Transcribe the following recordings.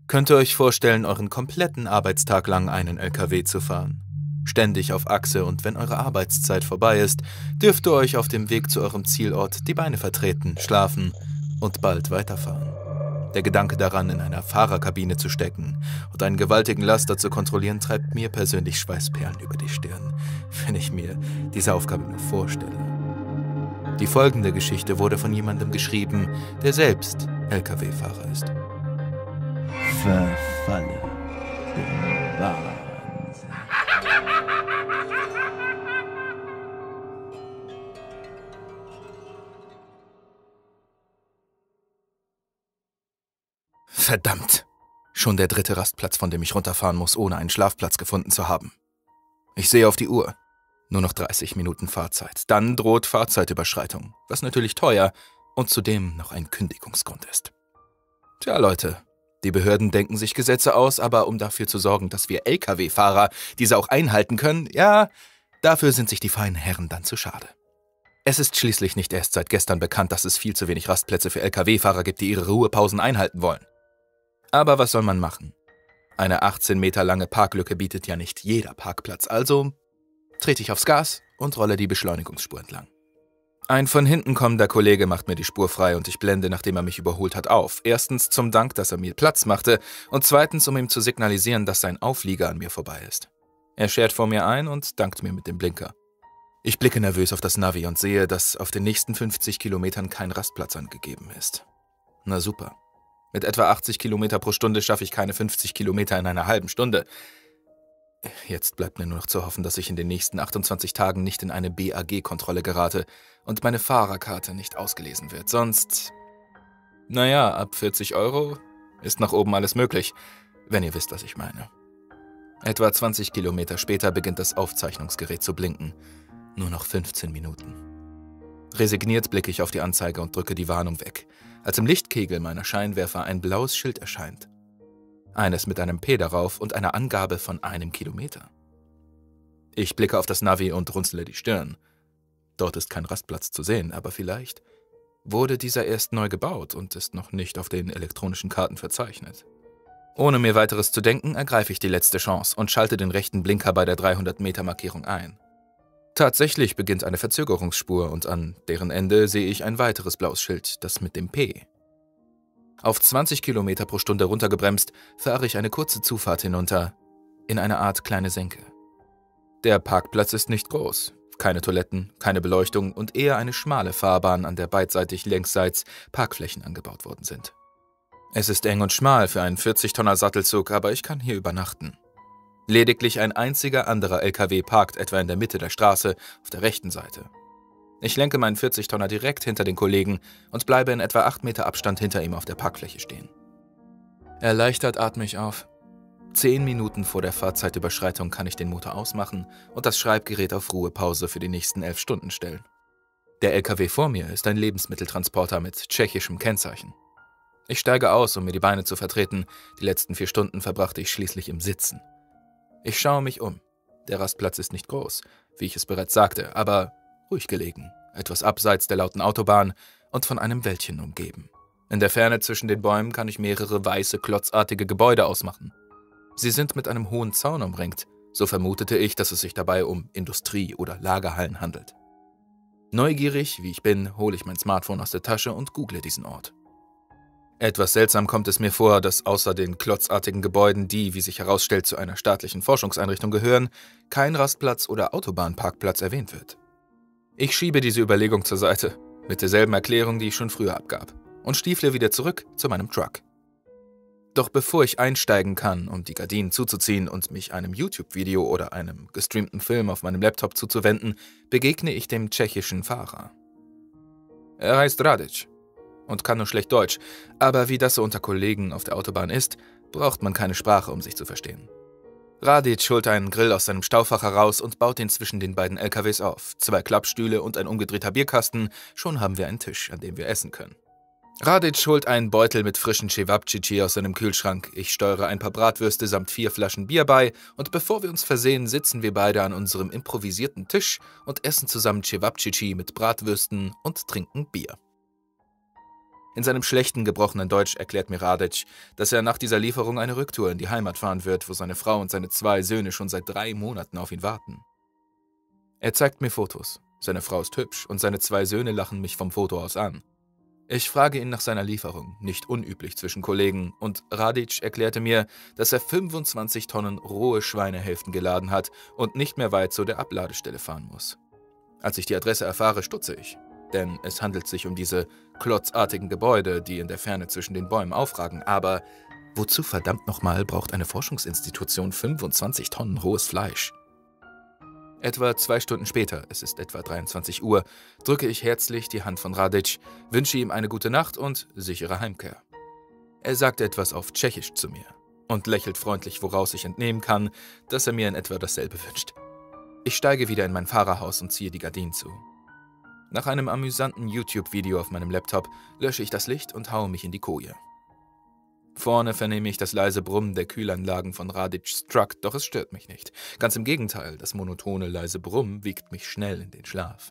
Könnt ihr euch vorstellen, euren kompletten Arbeitstag lang einen LKW zu fahren? Ständig auf Achse, und wenn eure Arbeitszeit vorbei ist, dürft ihr euch auf dem Weg zu eurem Zielort die Beine vertreten, schlafen und bald weiterfahren. Der Gedanke daran, in einer Fahrerkabine zu stecken und einen gewaltigen Laster zu kontrollieren, treibt mir persönlich Schweißperlen über die Stirn, wenn ich mir diese Aufgabe nur vorstelle. Die folgende Geschichte wurde von jemandem geschrieben, der selbst LKW-Fahrer ist. Verfalle dem Wahnsinn. Verdammt! Schon der 3. Rastplatz, von dem ich runterfahren muss, ohne einen Schlafplatz gefunden zu haben. Ich sehe auf die Uhr. Nur noch 30 Minuten Fahrzeit. Dann droht Fahrzeitüberschreitung, was natürlich teuer und zudem noch ein Kündigungsgrund ist. Tja, Leute, die Behörden denken sich Gesetze aus, aber um dafür zu sorgen, dass wir Lkw-Fahrer diese auch einhalten können, ja, dafür sind sich die feinen Herren dann zu schade. Es ist schließlich nicht erst seit gestern bekannt, dass es viel zu wenig Rastplätze für Lkw-Fahrer gibt, die ihre Ruhepausen einhalten wollen. Aber was soll man machen? Eine 18 Meter lange Parklücke bietet ja nicht jeder Parkplatz, also trete ich aufs Gas und rolle die Beschleunigungsspur entlang. Ein von hinten kommender Kollege macht mir die Spur frei und ich blende, nachdem er mich überholt hat, auf. Erstens zum Dank, dass er mir Platz machte und zweitens, um ihm zu signalisieren, dass sein Auflieger an mir vorbei ist. Er schert vor mir ein und dankt mir mit dem Blinker. Ich blicke nervös auf das Navi und sehe, dass auf den nächsten 50 Kilometern kein Rastplatz angegeben ist. Na super. Mit etwa 80 Kilometer pro Stunde schaffe ich keine 50 Kilometer in einer halben Stunde. Jetzt bleibt mir nur noch zu hoffen, dass ich in den nächsten 28 Tagen nicht in eine BAG-Kontrolle gerate und meine Fahrerkarte nicht ausgelesen wird. Sonst, naja, ab 40 € ist nach oben alles möglich, wenn ihr wisst, was ich meine. Etwa 20 Kilometer später beginnt das Aufzeichnungsgerät zu blinken. Nur noch 15 Minuten. Resigniert blicke ich auf die Anzeige und drücke die Warnung weg, als im Lichtkegel meiner Scheinwerfer ein blaues Schild erscheint. Eines mit einem P darauf und einer Angabe von 1 Kilometer. Ich blicke auf das Navi und runzle die Stirn. Dort ist kein Rastplatz zu sehen, aber vielleicht wurde dieser erst neu gebaut und ist noch nicht auf den elektronischen Karten verzeichnet. Ohne mir weiteres zu denken, ergreife ich die letzte Chance und schalte den rechten Blinker bei der 300-Meter-Markierung ein. Tatsächlich beginnt eine Verzögerungsspur und an deren Ende sehe ich ein weiteres blaues Schild, das mit dem P. Auf 20 Kilometer pro Stunde runtergebremst, fahre ich eine kurze Zufahrt hinunter, in eine Art kleine Senke. Der Parkplatz ist nicht groß, keine Toiletten, keine Beleuchtung und eher eine schmale Fahrbahn, an der beidseitig längsseits Parkflächen angebaut worden sind. Es ist eng und schmal für einen 40-Tonner Sattelzug, aber ich kann hier übernachten. Lediglich ein einziger anderer LKW parkt etwa in der Mitte der Straße auf der rechten Seite. Ich lenke meinen 40-Tonner direkt hinter den Kollegen und bleibe in etwa 8 Meter Abstand hinter ihm auf der Parkfläche stehen. Erleichtert atme ich auf. 10 Minuten vor der Fahrzeitüberschreitung kann ich den Motor ausmachen und das Schreibgerät auf Ruhepause für die nächsten 11 Stunden stellen. Der LKW vor mir ist ein Lebensmitteltransporter mit tschechischem Kennzeichen. Ich steige aus, um mir die Beine zu vertreten. Die letzten 4 Stunden verbrachte ich schließlich im Sitzen. Ich schaue mich um. Der Rastplatz ist nicht groß, wie ich es bereits sagte, aber ruhig gelegen, etwas abseits der lauten Autobahn und von einem Wäldchen umgeben. In der Ferne zwischen den Bäumen kann ich mehrere weiße, klotzartige Gebäude ausmachen. Sie sind mit einem hohen Zaun umringt, so vermutete ich, dass es sich dabei um Industrie- oder Lagerhallen handelt. Neugierig, wie ich bin, hole ich mein Smartphone aus der Tasche und google diesen Ort. Etwas seltsam kommt es mir vor, dass außer den klotzartigen Gebäuden, die, wie sich herausstellt, zu einer staatlichen Forschungseinrichtung gehören, kein Rastplatz oder Autobahnparkplatz erwähnt wird. Ich schiebe diese Überlegung zur Seite, mit derselben Erklärung, die ich schon früher abgab, und stiefle wieder zurück zu meinem Truck. Doch bevor ich einsteigen kann, um die Gardinen zuzuziehen und mich einem YouTube-Video oder einem gestreamten Film auf meinem Laptop zuzuwenden, begegne ich dem tschechischen Fahrer. Er heißt Radic und kann nur schlecht Deutsch, aber wie das so unter Kollegen auf der Autobahn ist, braucht man keine Sprache, um sich zu verstehen. Radic holt einen Grill aus seinem Staufach heraus und baut ihn zwischen den beiden LKWs auf. 2 Klappstühle und ein umgedrehter Bierkasten, schon haben wir einen Tisch, an dem wir essen können. Radic holt einen Beutel mit frischen Cevapcici aus seinem Kühlschrank. Ich steuere ein paar Bratwürste samt 4 Flaschen Bier bei und bevor wir uns versehen, sitzen wir beide an unserem improvisierten Tisch und essen zusammen Cevapcici mit Bratwürsten und trinken Bier. In seinem schlechten, gebrochenen Deutsch erklärt mir Radic, dass er nach dieser Lieferung eine Rücktour in die Heimat fahren wird, wo seine Frau und seine 2 Söhne schon seit 3 Monaten auf ihn warten. Er zeigt mir Fotos. Seine Frau ist hübsch und seine 2 Söhne lachen mich vom Foto aus an. Ich frage ihn nach seiner Lieferung, nicht unüblich zwischen Kollegen, und Radic erklärte mir, dass er 25 Tonnen rohe Schweinehälften geladen hat und nicht mehr weit zu der Abladestelle fahren muss. Als ich die Adresse erfahre, stutze ich, denn es handelt sich um diese klotzartigen Gebäude, die in der Ferne zwischen den Bäumen aufragen. Aber wozu verdammt nochmal braucht eine Forschungsinstitution 25 Tonnen rohes Fleisch? Etwa 2 Stunden später, es ist etwa 23 Uhr, drücke ich herzlich die Hand von Radic, wünsche ihm eine gute Nacht und sichere Heimkehr. Er sagt etwas auf Tschechisch zu mir und lächelt freundlich, woraus ich entnehmen kann, dass er mir in etwa dasselbe wünscht. Ich steige wieder in mein Fahrerhaus und ziehe die Gardinen zu. Nach einem amüsanten YouTube-Video auf meinem Laptop lösche ich das Licht und haue mich in die Koje. Vorne vernehme ich das leise Brummen der Kühlanlagen von Radics Truck, doch es stört mich nicht. Ganz im Gegenteil, das monotone, leise Brummen wiegt mich schnell in den Schlaf.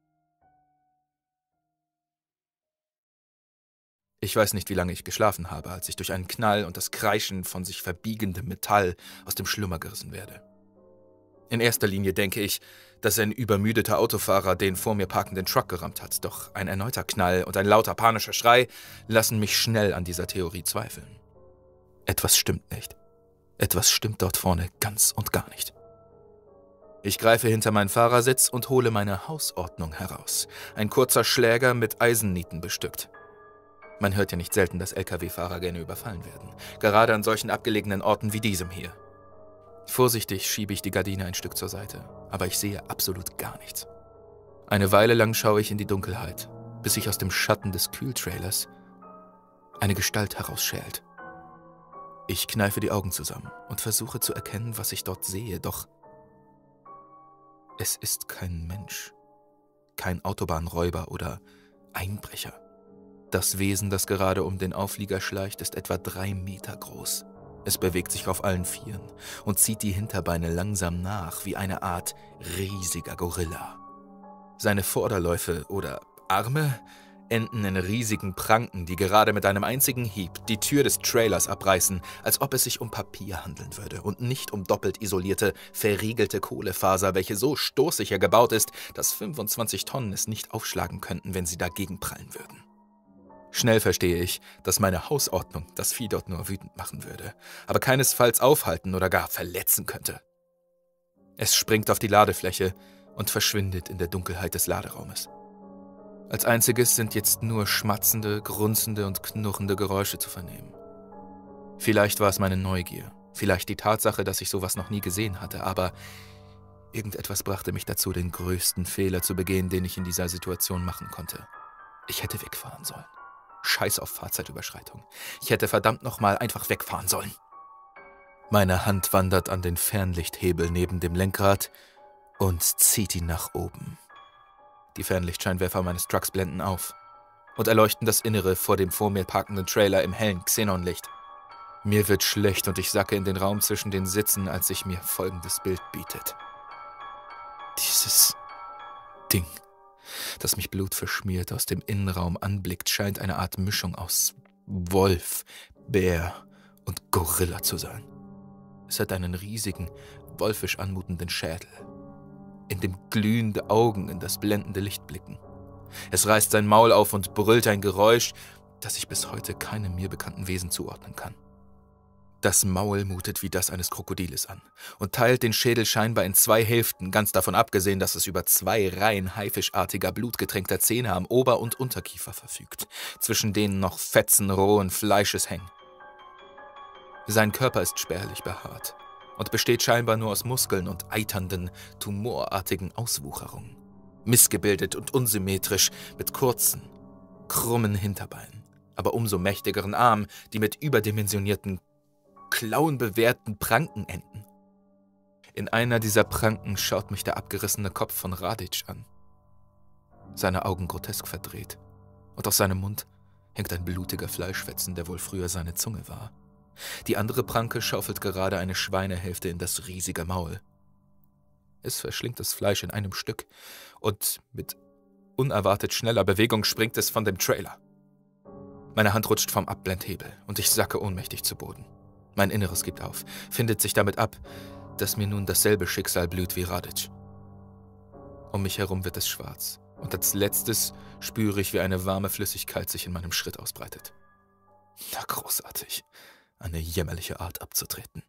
Ich weiß nicht, wie lange ich geschlafen habe, als ich durch einen Knall und das Kreischen von sich verbiegendem Metall aus dem Schlummer gerissen werde. In erster Linie denke ich, dass ein übermüdeter Autofahrer den vor mir parkenden Truck gerammt hat, doch ein erneuter Knall und ein lauter panischer Schrei lassen mich schnell an dieser Theorie zweifeln. Etwas stimmt nicht. Etwas stimmt dort vorne ganz und gar nicht. Ich greife hinter meinen Fahrersitz und hole meine Hausordnung heraus. Ein kurzer Schläger mit Eisennieten bestückt. Man hört ja nicht selten, dass Lkw-Fahrer gerne überfallen werden, gerade an solchen abgelegenen Orten wie diesem hier. Vorsichtig schiebe ich die Gardine ein Stück zur Seite, aber ich sehe absolut gar nichts. Eine Weile lang schaue ich in die Dunkelheit, bis sich aus dem Schatten des Kühltrailers eine Gestalt herausschält. Ich kneife die Augen zusammen und versuche zu erkennen, was ich dort sehe, doch es ist kein Mensch, kein Autobahnräuber oder Einbrecher. Das Wesen, das gerade um den Auflieger schleicht, ist etwa 3 Meter groß. Es bewegt sich auf allen Vieren und zieht die Hinterbeine langsam nach, wie eine Art riesiger Gorilla. Seine Vorderläufe oder Arme enden in riesigen Pranken, die gerade mit einem einzigen Hieb die Tür des Trailers abreißen, als ob es sich um Papier handeln würde und nicht um doppelt isolierte, verriegelte Kohlefaser, welche so stoßsicher gebaut ist, dass 25 Tonnen es nicht aufschlagen könnten, wenn sie dagegen prallen würden. Schnell verstehe ich, dass meine Hausordnung das Vieh dort nur wütend machen würde, aber keinesfalls aufhalten oder gar verletzen könnte. Es springt auf die Ladefläche und verschwindet in der Dunkelheit des Laderaumes. Als einziges sind jetzt nur schmatzende, grunzende und knurrende Geräusche zu vernehmen. Vielleicht war es meine Neugier, vielleicht die Tatsache, dass ich sowas noch nie gesehen hatte, aber irgendetwas brachte mich dazu, den größten Fehler zu begehen, den ich in dieser Situation machen konnte. Ich hätte wegfahren sollen. Scheiß auf Fahrzeitüberschreitung. Ich hätte verdammt nochmal einfach wegfahren sollen. Meine Hand wandert an den Fernlichthebel neben dem Lenkrad und zieht ihn nach oben. Die Fernlichtscheinwerfer meines Trucks blenden auf und erleuchten das Innere vor dem vor mir parkenden Trailer im hellen Xenonlicht. Mir wird schlecht und ich sacke in den Raum zwischen den Sitzen, als sich mir folgendes Bild bietet. Dieses Ding, das mich blutverschmiert aus dem Innenraum anblickt, scheint eine Art Mischung aus Wolf, Bär und Gorilla zu sein. Es hat einen riesigen, wolfisch anmutenden Schädel, in dem glühende Augen in das blendende Licht blicken. Es reißt sein Maul auf und brüllt ein Geräusch, das ich bis heute keinem mir bekannten Wesen zuordnen kann. Das Maul mutet wie das eines Krokodiles an und teilt den Schädel scheinbar in 2 Hälften, ganz davon abgesehen, dass es über 2 Reihen haifischartiger, blutgetränkter Zähne am Ober- und Unterkiefer verfügt, zwischen denen noch Fetzen rohen Fleisches hängen. Sein Körper ist spärlich behaart und besteht scheinbar nur aus Muskeln und eiternden, tumorartigen Auswucherungen. Missgebildet und unsymmetrisch, mit kurzen, krummen Hinterbeinen, aber umso mächtigeren Armen, die mit überdimensionierten, klauenbewehrten Pranken enden. In einer dieser Pranken schaut mich der abgerissene Kopf von Radic an. Seine Augen grotesk verdreht und aus seinem Mund hängt ein blutiger Fleischfetzen, der wohl früher seine Zunge war. Die andere Pranke schaufelt gerade eine Schweinehälfte in das riesige Maul. Es verschlingt das Fleisch in einem Stück und mit unerwartet schneller Bewegung springt es von dem Trailer. Meine Hand rutscht vom Abblendhebel und ich sacke ohnmächtig zu Boden. Mein Inneres gibt auf, findet sich damit ab, dass mir nun dasselbe Schicksal blüht wie Radic. Um mich herum wird es schwarz und als letztes spüre ich, wie eine warme Flüssigkeit sich in meinem Schritt ausbreitet. Na großartig, eine jämmerliche Art abzutreten.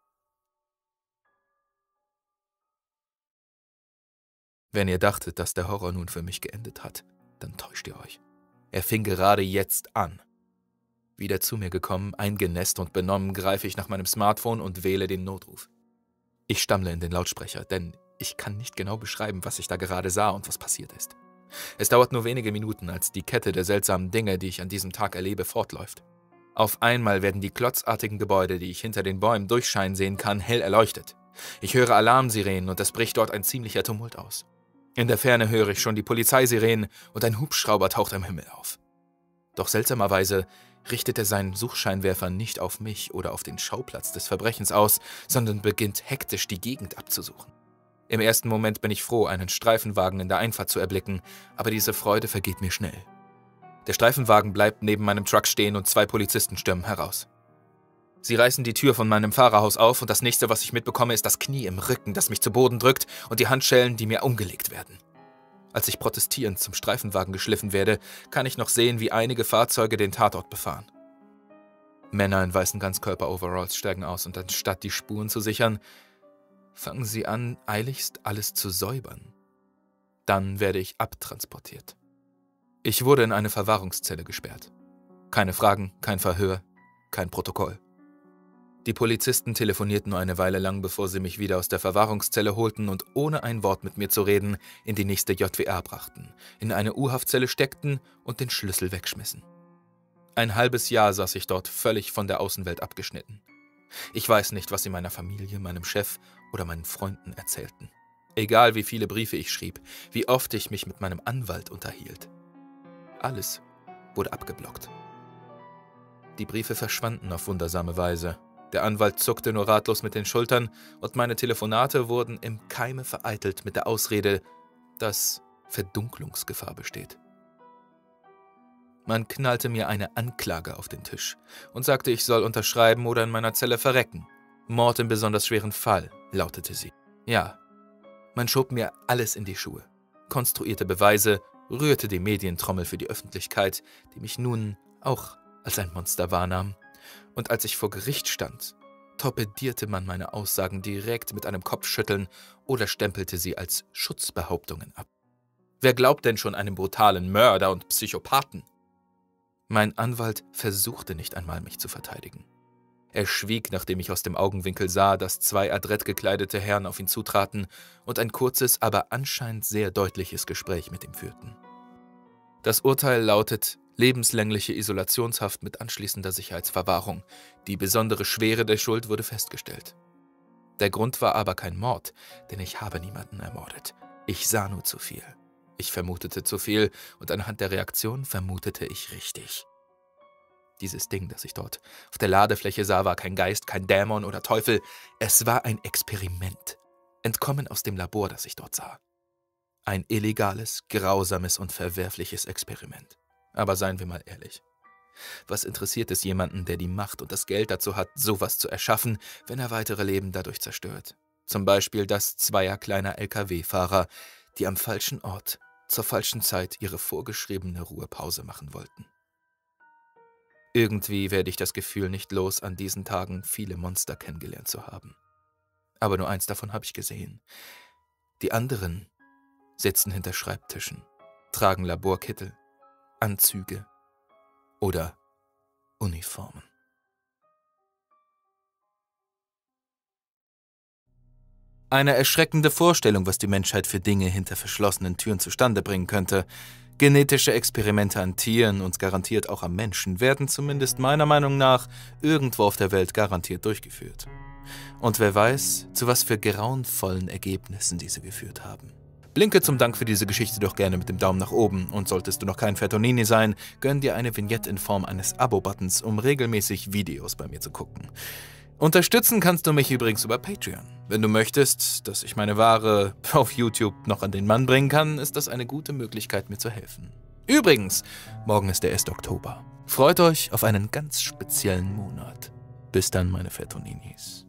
Wenn ihr dachtet, dass der Horror nun für mich geendet hat, dann täuscht ihr euch. Er fing gerade jetzt an. Wieder zu mir gekommen, eingenässt und benommen, greife ich nach meinem Smartphone und wähle den Notruf. Ich stammle in den Lautsprecher, denn ich kann nicht genau beschreiben, was ich da gerade sah und was passiert ist. Es dauert nur wenige Minuten, als die Kette der seltsamen Dinge, die ich an diesem Tag erlebe, fortläuft. Auf einmal werden die klotzartigen Gebäude, die ich hinter den Bäumen durchscheinen sehen kann, hell erleuchtet. Ich höre Alarmsirenen und es bricht dort ein ziemlicher Tumult aus. In der Ferne höre ich schon die Polizeisirenen und ein Hubschrauber taucht am Himmel auf. Doch seltsamerweise richtet er seinen Suchscheinwerfer nicht auf mich oder auf den Schauplatz des Verbrechens aus, sondern beginnt hektisch die Gegend abzusuchen. Im ersten Moment bin ich froh, einen Streifenwagen in der Einfahrt zu erblicken, aber diese Freude vergeht mir schnell. Der Streifenwagen bleibt neben meinem Truck stehen und 2 Polizisten stürmen heraus. Sie reißen die Tür von meinem Fahrerhaus auf und das nächste, was ich mitbekomme, ist das Knie im Rücken, das mich zu Boden drückt und die Handschellen, die mir umgelegt werden. Als ich protestierend zum Streifenwagen geschliffen werde, kann ich noch sehen, wie einige Fahrzeuge den Tatort befahren. Männer in weißen Ganzkörper-Overalls steigen aus und anstatt die Spuren zu sichern, fangen sie an, eiligst alles zu säubern. Dann werde ich abtransportiert. Ich wurde in eine Verwahrungszelle gesperrt. Keine Fragen, kein Verhör, kein Protokoll. Die Polizisten telefonierten nur eine Weile lang, bevor sie mich wieder aus der Verwahrungszelle holten und ohne ein Wort mit mir zu reden in die nächste JWR brachten, in eine U-Haftzelle steckten und den Schlüssel wegschmissen. Ein halbes Jahr saß ich dort völlig von der Außenwelt abgeschnitten. Ich weiß nicht, was sie meiner Familie, meinem Chef oder meinen Freunden erzählten. Egal wie viele Briefe ich schrieb, wie oft ich mich mit meinem Anwalt unterhielt. Alles wurde abgeblockt. Die Briefe verschwanden auf wundersame Weise. Der Anwalt zuckte nur ratlos mit den Schultern und meine Telefonate wurden im Keime vereitelt mit der Ausrede, dass Verdunklungsgefahr besteht. Man knallte mir eine Anklage auf den Tisch und sagte, ich soll unterschreiben oder in meiner Zelle verrecken. Mord im besonders schweren Fall, lautete sie. Ja, man schob mir alles in die Schuhe, konstruierte Beweise, rührte die Medientrommel für die Öffentlichkeit, die mich nun auch als ein Monster wahrnahm. Und als ich vor Gericht stand, torpedierte man meine Aussagen direkt mit einem Kopfschütteln oder stempelte sie als Schutzbehauptungen ab. Wer glaubt denn schon einem brutalen Mörder und Psychopathen? Mein Anwalt versuchte nicht einmal, mich zu verteidigen. Er schwieg, nachdem ich aus dem Augenwinkel sah, dass 2 adrett gekleidete Herren auf ihn zutraten und ein kurzes, aber anscheinend sehr deutliches Gespräch mit ihm führten. Das Urteil lautet lebenslängliche Isolationshaft mit anschließender Sicherheitsverwahrung. Die besondere Schwere der Schuld wurde festgestellt. Der Grund war aber kein Mord, denn ich habe niemanden ermordet. Ich sah nur zu viel. Ich vermutete zu viel und anhand der Reaktion vermutete ich richtig. Dieses Ding, das ich dort auf der Ladefläche sah, war kein Geist, kein Dämon oder Teufel. Es war ein Experiment, entkommen aus dem Labor, das ich dort sah. Ein illegales, grausames und verwerfliches Experiment. Aber seien wir mal ehrlich. Was interessiert es jemanden, der die Macht und das Geld dazu hat, sowas zu erschaffen, wenn er weitere Leben dadurch zerstört? Zum Beispiel das 2er kleiner LKW-Fahrer, die am falschen Ort, zur falschen Zeit ihre vorgeschriebene Ruhepause machen wollten. Irgendwie werde ich das Gefühl nicht los, an diesen Tagen viele Monster kennengelernt zu haben. Aber nur eins davon habe ich gesehen. Die anderen sitzen hinter Schreibtischen, tragen Laborkittel, Anzüge oder Uniformen. Eine erschreckende Vorstellung, was die Menschheit für Dinge hinter verschlossenen Türen zustande bringen könnte. Genetische Experimente an Tieren und garantiert auch am Menschen werden zumindest meiner Meinung nach irgendwo auf der Welt garantiert durchgeführt. Und wer weiß, zu was für grauenvollen Ergebnissen diese geführt haben. Blinke zum Dank für diese Geschichte doch gerne mit dem Daumen nach oben und solltest du noch kein Fertonini sein, gönn dir eine Vignette in Form eines Abo-Buttons, um regelmäßig Videos bei mir zu gucken. Unterstützen kannst du mich übrigens über Patreon. Wenn du möchtest, dass ich meine Ware auf YouTube noch an den Mann bringen kann, ist das eine gute Möglichkeit, mir zu helfen. Übrigens, morgen ist der 1. Oktober. Freut euch auf einen ganz speziellen Monat. Bis dann, meine Fettoninis.